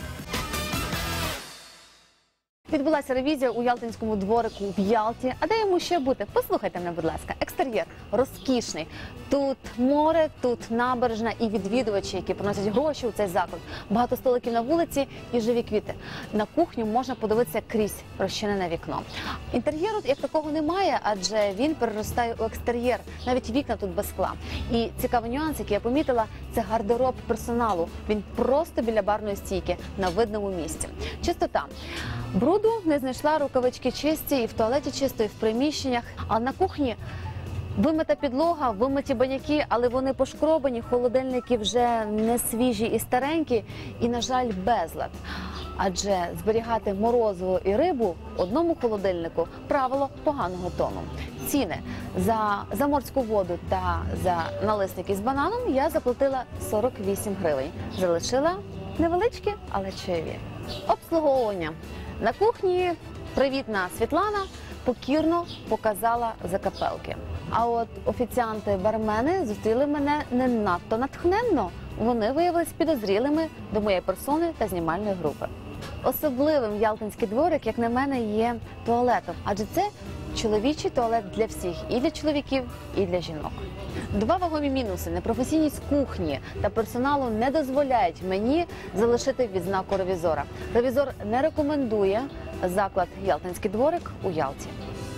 Відбулася ревізія у Ялтинському дворику в Ялті. А де йому ще бути? Послухайте мене, будь ласка. Екстер'єр розкішний. Тут море, тут набережна і відвідувачі, які приносять гроші у цей заклад. Багато столиків на вулиці і живі квіти. На кухню можна подивитися крізь розчинене вікно. Інтер'єру як такого немає, адже він переростає у екстер'єр. Навіть вікна тут без скла. І цікавий нюанс, який я помітила, це гардероб персоналу. Він просто біля барної стійки на видному місці. Чистота. Бруду не знайшла, рукавички чисті, і в туалеті чисто, і в приміщеннях. А на кухні вимита підлога, вимиті баняки, але вони пошкробані, холодильники вже не свіжі і старенькі, і, на жаль, безлад. Адже зберігати морозиво і рибу в одному холодильнику – правило поганого тону. Ціни за морську воду та за налисники з бананом я заплатила 48 гривень. Залишила невеличкі, але чаєві. Обслуговування. На кухні привітна Світлана покірно показала закапелки. А от офіціанти-бармени зустріли мене не надто натхненно. Вони виявилися підозрілими до моєї персони та знімальної групи. Особливим ялтинський дворик, як на мене, є туалетом. Адже це чоловічий туалет для всіх. І для чоловіків, і для жінок. Два вагомі мінуси. Непрофесійність кухні та персоналу не дозволяють мені залишити відзнаку ревізора. Ревізор не рекомендує заклад «Ялтинський дворик» у Ялті.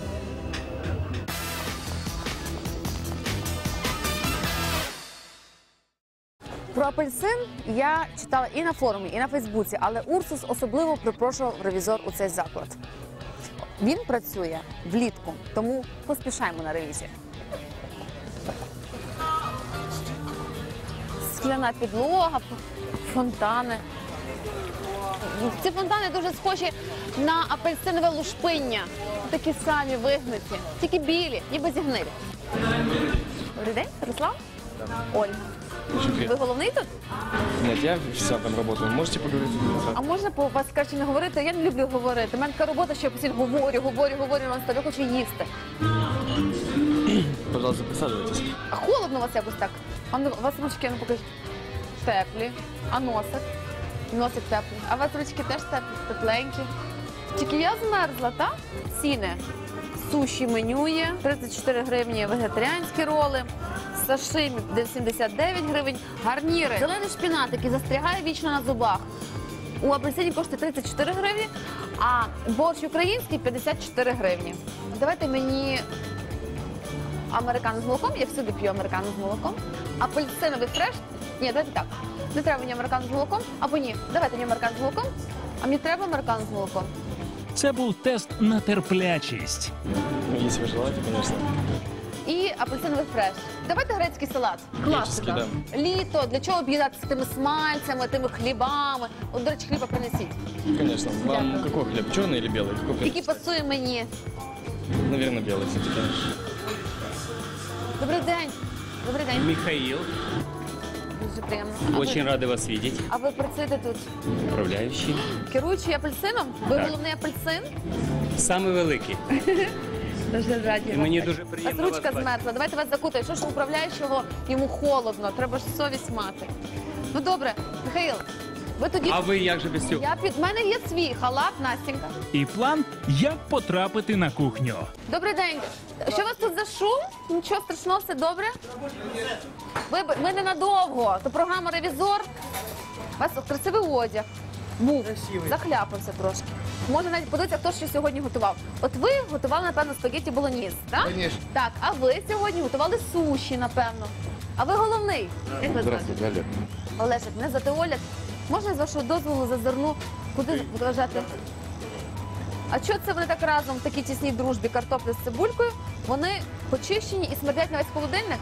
Про апельсин я читала і на форумі, і на Фейсбуці, але Урсус особливо припрошував ревізор у цей заклад. Він працює влітку, тому поспішаємо на ревізію. Скляна підлога, фонтани. Ці фонтани дуже схожі на апельсинове лушпиння. такі самі вигнуті, тільки білі, ніби зігнилі. Добрий день, Руслан? Ольга. Ви головний тут? Нет, я сам там работаю. Можете поговорить? А можна по вас краще не говорити? Я не люблю говорити. У мене така робота, що я постійно говорю, я хочу їсти. Пожалуйста, присаживайтесь. А холодно у вас якось так? А ну, у вас ручки, ну покажіть. Теплі. А носик? Носик теплий. А у вас ручки теж теплі, тепленькі. Тільки я змерзла, так? Ціни. Суші меню є, 34 гривні вегетаріанські роли, сашимі 79 гривень, гарніри. Зелений шпінат, який застрягає вічно на зубах. У апельсині коштує 34 гривні, а борщ український 54 гривні. Давайте мені американо з молоком, я всюди п'ю американо з молоком. Апельсиновий фреш. Ні, давайте так. Не треба мені американо з молоком, або ні. Давайте мені американо з молоком, а мені треба американо з молоком. Це був тест на терплячість. Ну, если вы желаете, конечно. І апельсиновий фреш. Давайте грецький салат. Класика. да. Літо, для чого об'їдатися тими смальцями, тими хлібами. От, до речі, хліба принесіть. Конечно. Вам Дякую. какой хлеб? Черный или белый? Какой хлеб? Який пасує мені. Наверное, белый все-таки. Добрий день. Добрий день. Михаил, Дуже приємно. очень рады вас видеть. А ви працюєте тут? Управляющий. Керуючий апельсином? Ви Так. головний апельсин? Самый великий. Дуже раді. І мені вас дуже бачити. приємно У вас ручка вас бачити. змерзла. Давайте вас закутаю. Що ж у управляючого йому холодно? Треба ж совість мати. Ну добре, Михаїл, ви тоді... А ви як же без цього? В мене є свій халат, Настенька. І план, як потрапити на кухню. Добрий день. Що у вас тут за шум? Нічого страшного, все добре? Ми ненадовго. То програма «Ревізор». У вас красивий одяг. Був. Захляпався трошки. Можна навіть подивитися, хто що сьогодні готував. От ви готували, напевно, спагетті болоньєз, так? Конечно. Так, а ви сьогодні готували суші, напевно. А ви головний? Як ви звати? Здравствуйте, Олег. Олешик, мене звати Оля. Можна з вашого дозволу зазирну? Куди вважати? А чого це вони так разом в такій тісній дружбі картопля з цибулькою? Вони почищені і смердять на весь холодильник?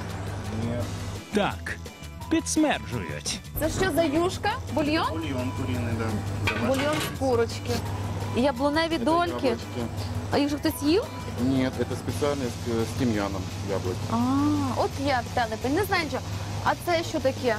Так, підсмерджують. Це що за юшка? Бульйон? Бульон куриный, да. Бульйон з курочки. І яблуневі дольки. Яблочки. А їх же хтось їв? Нет, это специально с тимьяном яблоки. А, от я телепень, не знаю нічого. А це що таке?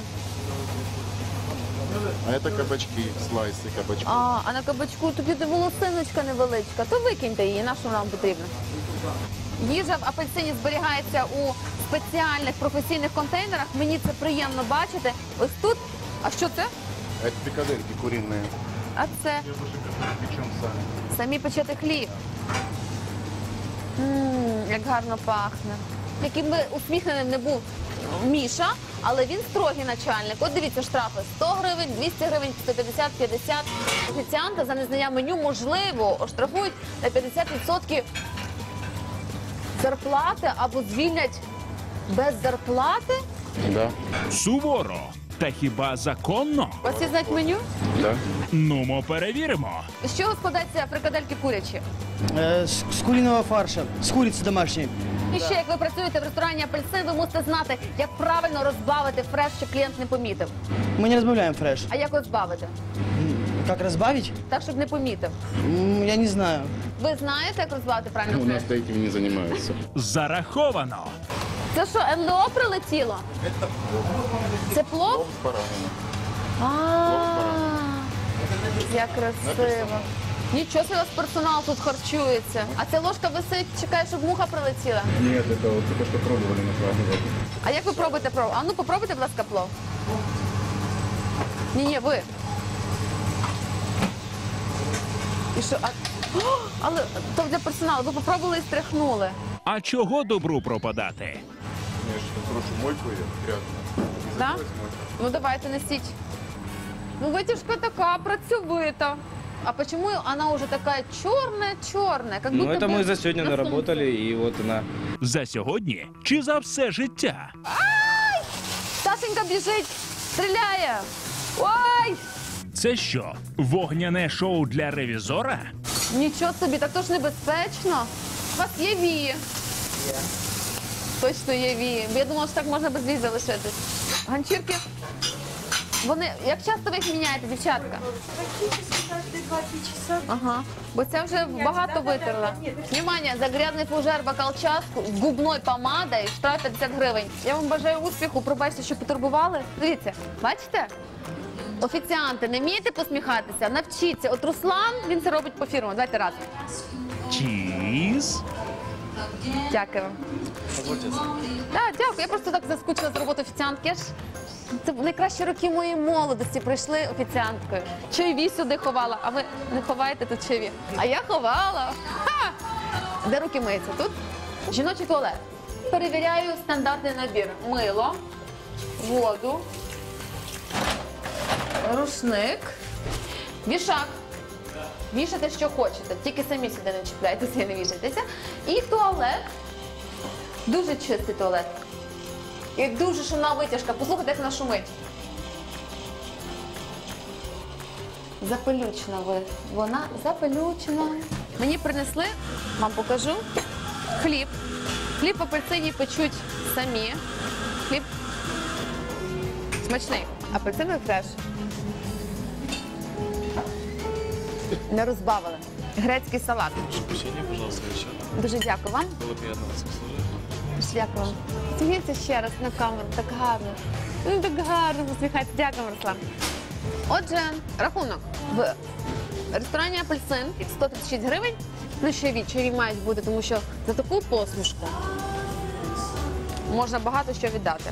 А это кабачки, слайсы кабачков. А на кабачку тобі волосиночка невеличка. То викиньте її, на що нам потрібно? Їжа в апельсині зберігається у спеціальних професійних контейнерах. Мені це приємно бачити. Ось тут. А що це? Это пикадельки куриные. А це? Печем сами. Самі печете хліб. Як гарно пахне. Яким би усміхненим не був Міша, але він строгий начальник. От дивіться, штрафи 100 гривень, 200 гривень, 150, 50. Офіціанта за незнання меню, можливо, оштрафують на 50% зарплати або звільнять без зарплати. Да. Суворо. Та хіба законно? У вас є знать меню? Да. Нумо перевіримо. З чого складаються фрикадельки курячі? С куриного фарша, с курицы домашней. І ще, як ви працюєте в ресторані «Апельсин», ви мусите знати, як правильно розбавити фреш, щоб клієнт не помітив. Мы не разбавляем фреш. А як розбавити? Как разбавить? Так, щоб не помітив. Я не знаю. Ви знаєте, як розбавити правильно У фреш? нас этим не занимаются. Зараховано. Це що, НЛО прилетіло? Це плов? С бараниной. Як красиво. Нічого собі, у вас персонал тут харчується. А ця ложка висить, чекає, щоб муха прилетіла. Нет, это вот только что пробовали на праздник. А як ви пробуєте плов? А ну попробуйте, будь ласка, плов. Ні, ви. І що? О, але то для персоналу. Ви попробували і стряхнули. А чого добру пропадати? Я же прошу мойку ее грязную. Так? Ну давайте несіть. Ну витяжка така, працьовита. А чому вона вже така чорна? Как Ну, будто это бы мы за сегодня на наработали, и вот она. За сьогодні чи за все життя? Ай! Сашенька біжить, стріляє. Ой! Це що, вогняне шоу для ревізора? Нічого собі, так то ж небезпечно. У вас є вії? Є. Точно є вії. Я думала, що так можна без вій залишитись. Ганчірки? Вони, як часто ви їх міняєте, дівчатка? Практически каждые 2-3 часа. Ага, бо це вже багато витерла. Внимание, за грязний фужер, бокал чашку з губною помадою, штраф 50 гривень. Я вам бажаю успіху, пробачте, що потурбували. Дивіться, бачите? Офіціанти, не вмієте посміхатися? Навчіться. От Руслан, він це робить по фірму. Давайте разом. Чіз. Дякую. Так, дякую. Я просто так заскучила з роботи офіціантки. Це найкращі роки моєї молодості пройшли офіціанткою. Чайові сюди ховала, а ви не ховаєте тут чайові. А я ховала. Ха! Де руки миються? Тут жіночий туалет. Перевіряю стандартний набір. Мило, воду, рушник, вішак. Вішайте, що хочете, тільки самі сюди не чіпляйтеся і не вішайтеся. І туалет. Дуже чистий туалет. І дуже шумна витяжка. Послухайте, як вона шумить. Запелючена ви. Вона запелючена. Мені принесли, вам покажу, хліб. Хліб в апельсині печуть самі. Хліб смачний. Апельсиновий фреш. Не розбавили. Грецький салат. Печенье, пожалуйста, еще. Дуже дякую вам. Было приятно вас услышать. Дуже дякую вам. Сміється ще раз на камеру. Так гарно. Ну, так гарно посміхається. Дякую, Руслан. Отже, рахунок. В ресторані «Апельсин» 136 гривень. Ну, чайові мають бути, тому що за таку посмішку можна багато що віддати.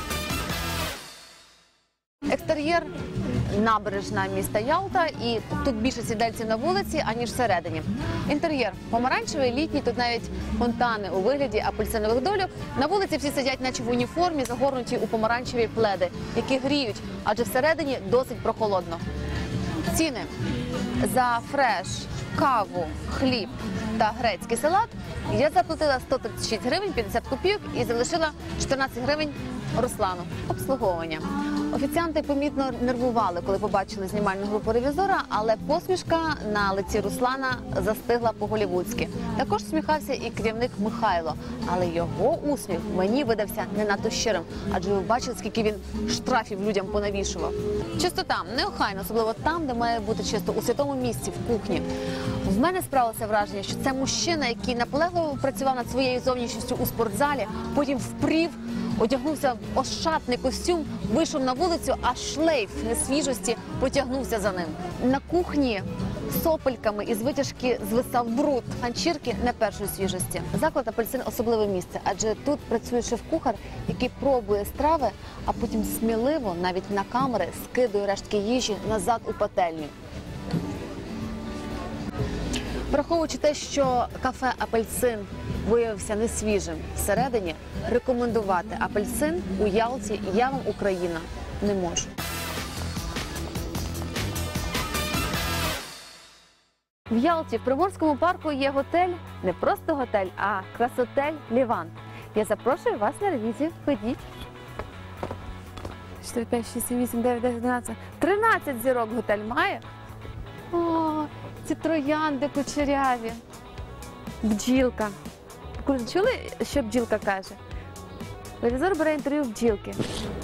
Екстер'єр набережна міста Ялта, і тут більше сідельців на вулиці, аніж всередині. Інтер'єр помаранчевий, літній, тут навіть фонтани у вигляді апельсинових дольок. На вулиці всі сидять наче в уніформі, загорнуті у помаранчеві пледи, які гріють, адже всередині досить прохолодно. Ціни за фреш, каву, хліб та грецький салат я заплатила 136 гривень 50 копійок і залишила 14 гривень Руслану. Обслуговування. Офіціанти помітно нервували, коли побачили знімальну групу ревізора, але посмішка на лиці Руслана застигла по-голівудськи. Також сміхався і керівник Михайло, але його усміх мені видався не надто щирим, адже ви бачили, скільки він штрафів людям понавішував. Чистота неохайна, особливо там, де має бути чисто, у святому місці, в кухні. В мене справилося враження, що це мужчина, який наполегливо працював над своєю зовнішністю у спортзалі, потім впрів, одягнувся в ошатний костюм, вийшов на вулицю, а шлейф несвіжості потягнувся за ним. На кухні сопельками із витяжки звисав бруд, ганчірки не першої свіжості. Заклад «Апельсин» – особливе місце, адже тут працює шеф-кухар, який пробує страви, а потім сміливо, навіть на камери, скидує рештки їжі назад у пательню. Враховуючи те, що кафе «Апельсин» виявився несвіжим всередині, рекомендувати «Апельсин» у Ялті я вам, Україна, не можу. В Ялті, в Приморському парку, є готель, не просто готель, а красотель «Левант». Я запрошую вас на ревізію. Ходіть. 4, 5, 6, 7, 8, 9, 10, 11. 13 зірок готель має. О, ці троянди кучеряві. Бджілка. Ви чули, що бджілка каже? Ревізор бере інтерв'ю в бджілки.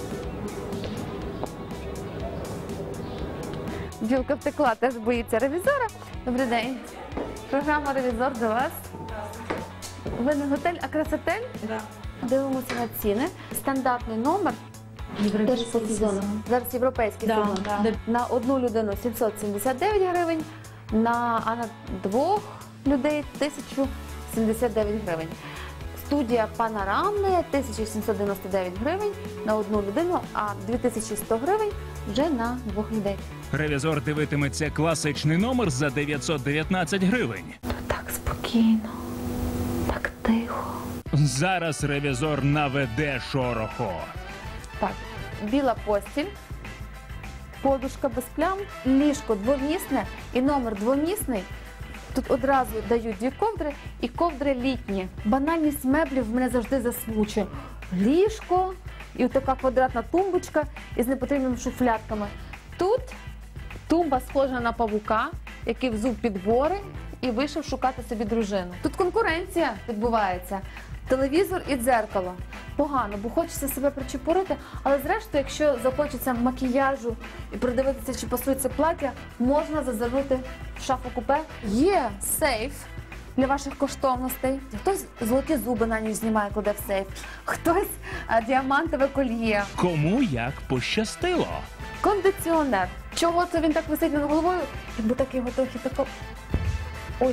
Бджілка втекла, теж боїться ревізора. Добрий день. Програма «Ревізор» до вас. Ви не готель, а красотель? Да. Дивимося на ціни. Стандартний номер. Теж по сезону. Зараз європейський сезон. Да. На одну людину 779 гривень, а на двох людей 1079 гривень. Студія «Панорамна» 1799 гривень на одну людину, а 2100 гривень вже на двох людей. Ревізор дивитиметься класичний номер за 919 гривень. Так спокійно, так тихо. Зараз ревізор наведе шороху. Так, біла постіль, подушка без плям, ліжко двомісне і номер двомісний. Тут одразу дають дві ковдри і ковдри літні. Банальність меблів мене завжди засмучує. Ліжко і така квадратна тумбочка із непотрібними шуфлятками. Тут тумба схожа на павука, який взув підбори і вийшов шукати собі дружину. Тут конкуренція відбувається. Телевізор і дзеркало. погано, бо хочеться себе причепурити, але зрештою, якщо захочеться макіяжу і придивитися, чи пасує це плаття, можна зазирнути в шафу купе. Є сейф для ваших коштовностей. Хтось золоті зуби на ніч знімає, кладе в сейф, хтось діамантове кольє. Кому як пощастило. Кондиціонер. Чого це він так висить над головою? Якби так його трохи тако... Ой,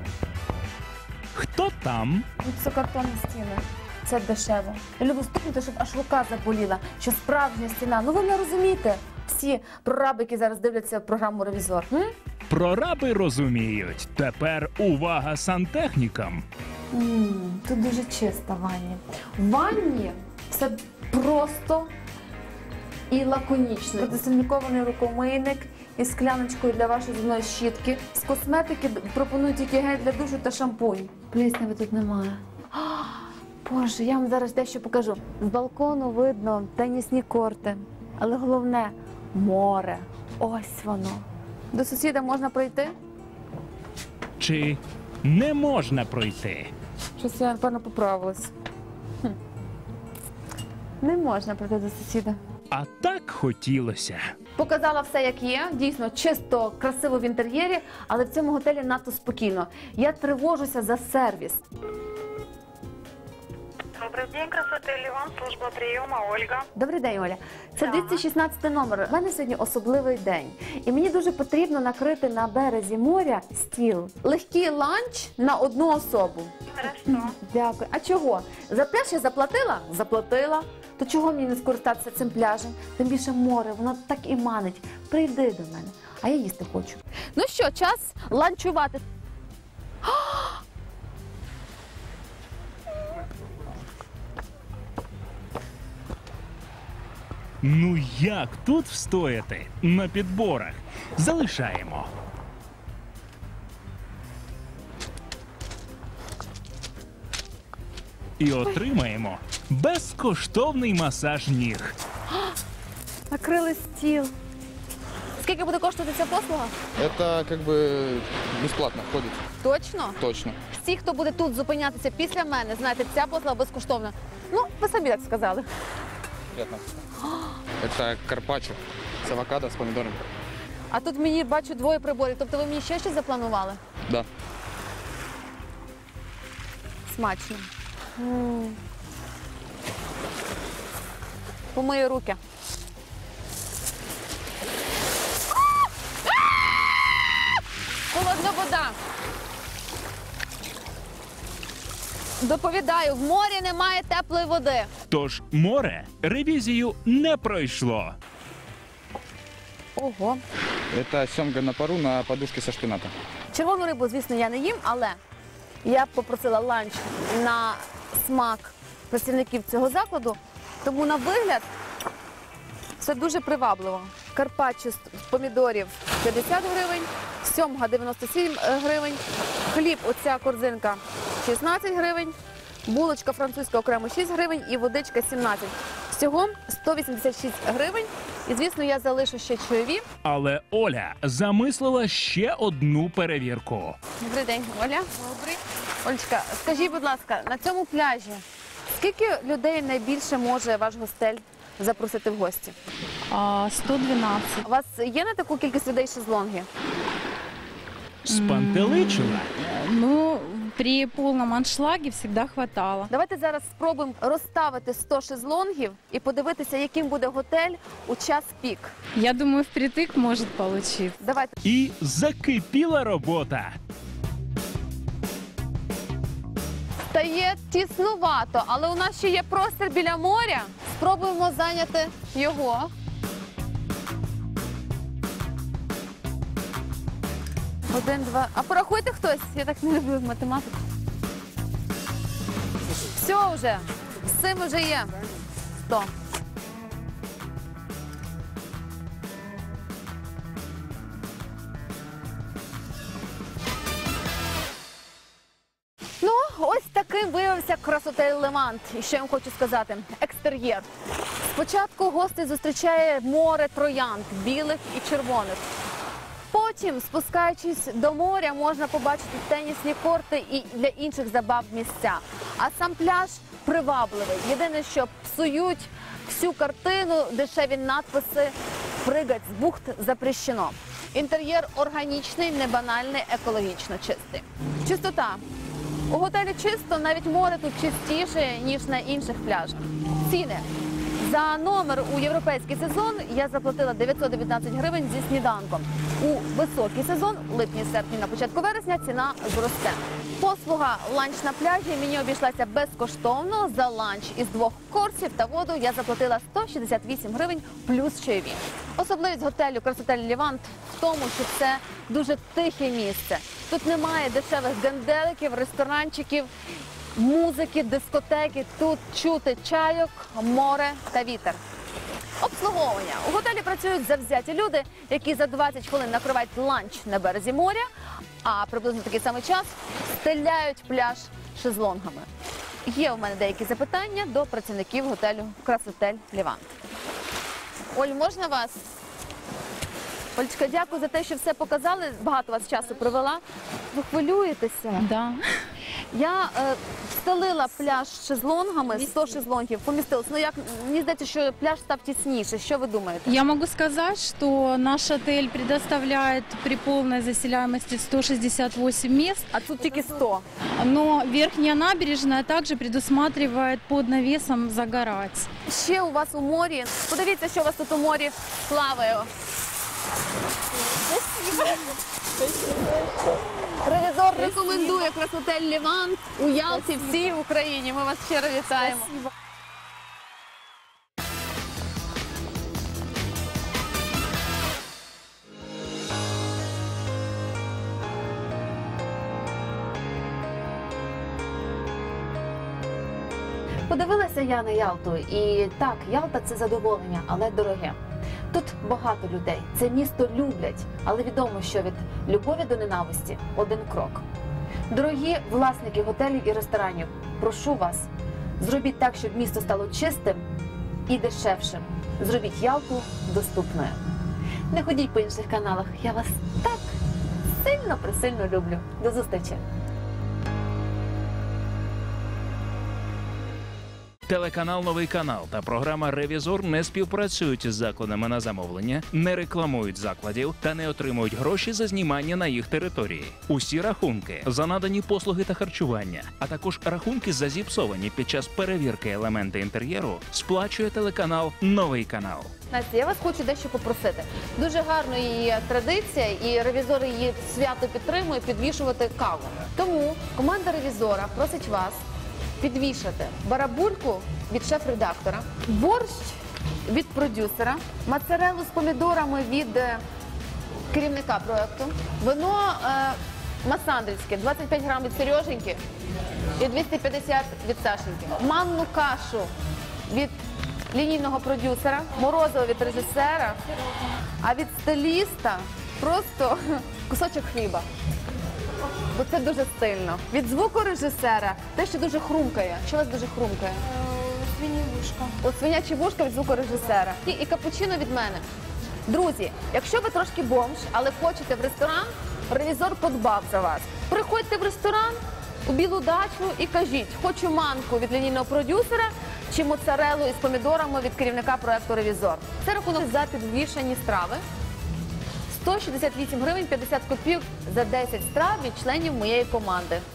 Хто там? це картонні стіни. Це дешево. Я люблю стукнути, щоб аж рука заболіла, що справжня стіна. Ну ви не розумієте, всі прораби, які зараз дивляться програму «Ревізор». Прораби розуміють. Тепер увага сантехнікам. Тут дуже чисто в ванні. В ванні все просто і лаконічно. Протисильникований рукомийник із скляночкою для вашої зубної щітки. З косметики пропонують тільки гель для душу та шампунь. Плісняви тут немає. Боже, я вам зараз дещо покажу. З балкону видно тенісні корти. Але головне – море. Ось воно. До сусіда можна пройти? Чи не можна пройти? Щось я, напевно, поправилась. Не можна пройти до сусіда. А так хотілося. Показала все, як є. Дійсно, чисто, красиво в інтер'єрі, але в цьому готелі надто спокійно. Я тривожуся за сервіс. Добрый день, красоты Ливан, служба приема, Ольга. Добрий день, Оля. Це 216 номер. У мене сьогодні особливий день. І мені дуже потрібно накрити на березі моря стіл. Легкий ланч на одну особу. Хорошо. Дякую. А чого? За пляж я заплатила? Заплатила. То чого мені не скористатися цим пляжем? Тим більше море, воно так і манить. Прийди до мене. А я їсти хочу. Ну що, час ланчувати. Ну як тут встояти на підборах? Залишаємо. І отримаємо безкоштовний масаж ніг. Накрили стіл. Скільки буде коштувати ця послуга? Это как бы бесплатно входит. Точно? Точно. Всі, хто буде тут зупинятися після мене, знаєте, ця послуга безкоштовна. Ну, ви самі так сказали. Приятно. Это карпаччо с авокадо, с помидорами. А тут мені, бачу, двоє приборів. Тобто ви мені ще щось запланували? Да. Смачно. Помию руки. Холодна вода. Доповідаю, в морі немає теплої води. Тож море ревізію не пройшло. Ого. Это семга на пару на подушке со шпинатом. Червону рибу, звісно, я не їм, але я попросила ланч на смак працівників цього закладу, тому на вигляд все дуже привабливо. Карпаччо з помідорів 50 гривень, сьомга 97 гривень, хліб, оця корзинка 16 гривень, булочка французька окремо 6 гривень і водичка 17. Всього 186 гривень. І, звісно, я залишу ще чайові. Але Оля замислила ще одну перевірку. Добрий день, Оля. Добрий. Олечка, скажіть, будь ласка, на цьому пляжі скільки людей найбільше може ваш гостель запросити в гості? 112. У вас є на таку кількість людей шезлонги? Спантеличила? Ну, при полном аншлаге всегда хватало. Давайте зараз спробуємо розставити 100 шезлонгів і подивитися, яким буде готель у час пік. Я думаю, впритык может получиться. Давайте. І закипіла робота. Стає тіснувато, але у нас ще є простір біля моря. Спробуємо зайняти його. Один, два. А порахуйте хтось. Я так не люблю математику. Все вже. З цим вже є. 100. Ну, ось таким виявився красотель Левант. І що я вам хочу сказати? Екстер'єр. Спочатку гостей зустрічає море троянд, білих і червоних. Потім, спускаючись до моря, можна побачити тенісні корти і для інших забав місця. А сам пляж привабливий. Єдине, що псують всю картину дешеві надписи «Пригать з бухт запрещено». Інтер'єр органічний, не банальний, екологічно чистий. Чистота. У готелі чисто, навіть море тут чистіше, ніж на інших пляжах. Ціни. За номер у європейський сезон я заплатила 919 гривень зі сніданком. У високий сезон, липні-серпні на початку вересня, ціна зросте. Послуга «Ланч на пляжі» мені обійшлася безкоштовно. За ланч із 2 курсів та воду я заплатила 168 гривень плюс чайові. Особливість готелю «Красотель Левант» в тому, що це дуже тихе місце. Тут немає дешевих генделиків, ресторанчиків, музики, дискотеки. Тут чути чайок, море та вітер. Обслуговування. У готелі працюють завзяті люди, які за 20 хвилин накривають ланч на березі моря, а приблизно такий самий час стеляють пляж шезлонгами. Є у мене деякі запитання до працівників готелю «Красотель Левант». Оль, можна вас? Олечка, дякую за те, що все показали. Багато вас часу провела. Ви хвилюєтеся? Да. Я стелила пляж шезлонгами, 100 шезлонгів помістилось. Ну, як, мені здається, що пляж став тісніше. Що ви думаєте? Я могу сказать, что наш отель предоставляет при полной заселяемости 168 мест. А тут тільки 100. Но верхняя набережная также предусматривает под навесом загорать. Ще у вас у морі. Подивіться, що у вас тут у морі плаває. Ревізор рекомендує «Красотель Левант» у Ялті, всій Україні. Ми вас щиро вітаємо. Подивилася я на Ялту, і так, Ялта – це задоволення, але дороге. Тут багато людей, це місто люблять, але відомо, що від любові до ненависті – один крок. Дорогі власники готелів і ресторанів, прошу вас, зробіть так, щоб місто стало чистим і дешевшим. Зробіть Ялту доступною. Не ходіть по інших каналах, я вас так сильно-присильно люблю. До зустрічі! Телеканал «Новий канал» та програма «Ревізор» не співпрацюють із закладами на замовлення, не рекламують закладів та не отримують гроші за знімання на їх території. Усі рахунки за надані послуги та харчування, а також рахунки за зіпсовані під час перевірки елементи інтер'єру сплачує телеканал «Новий канал». Настя, я вас хочу дещо попросити. Дуже гарна її традиція, і ревізори її свято підтримують, підвішувати каву. Тому команда ревізора просить вас підвішати барабульку від шеф-редактора, борщ від продюсера, моцареллу з помідорами від керівника проєкту, вино масандрівське, 25 грам від Сереженьки і 250 від Сашеньки, манну кашу від лінійного продюсера, морозиво від режисера, а від стиліста просто кусочок хліба. Бо це дуже стильно. Від звукорежисера те, що дуже хрумкає. Що у вас дуже хрумкає? Свині вушка. От свинячі вушка від звукорежисера. І капучино від мене. Друзі, якщо ви трошки бомж, але хочете в ресторан, ревізор подбав за вас. Приходьте в ресторан, у Білу дачу і кажіть, хочу манку від лінійного продюсера чи моцареллу із помідорами від керівника проєкту «Ревізор». Це рахунок за підвішані страви. 168 гривень 50 копійок за 10 страв від членів моєї команди.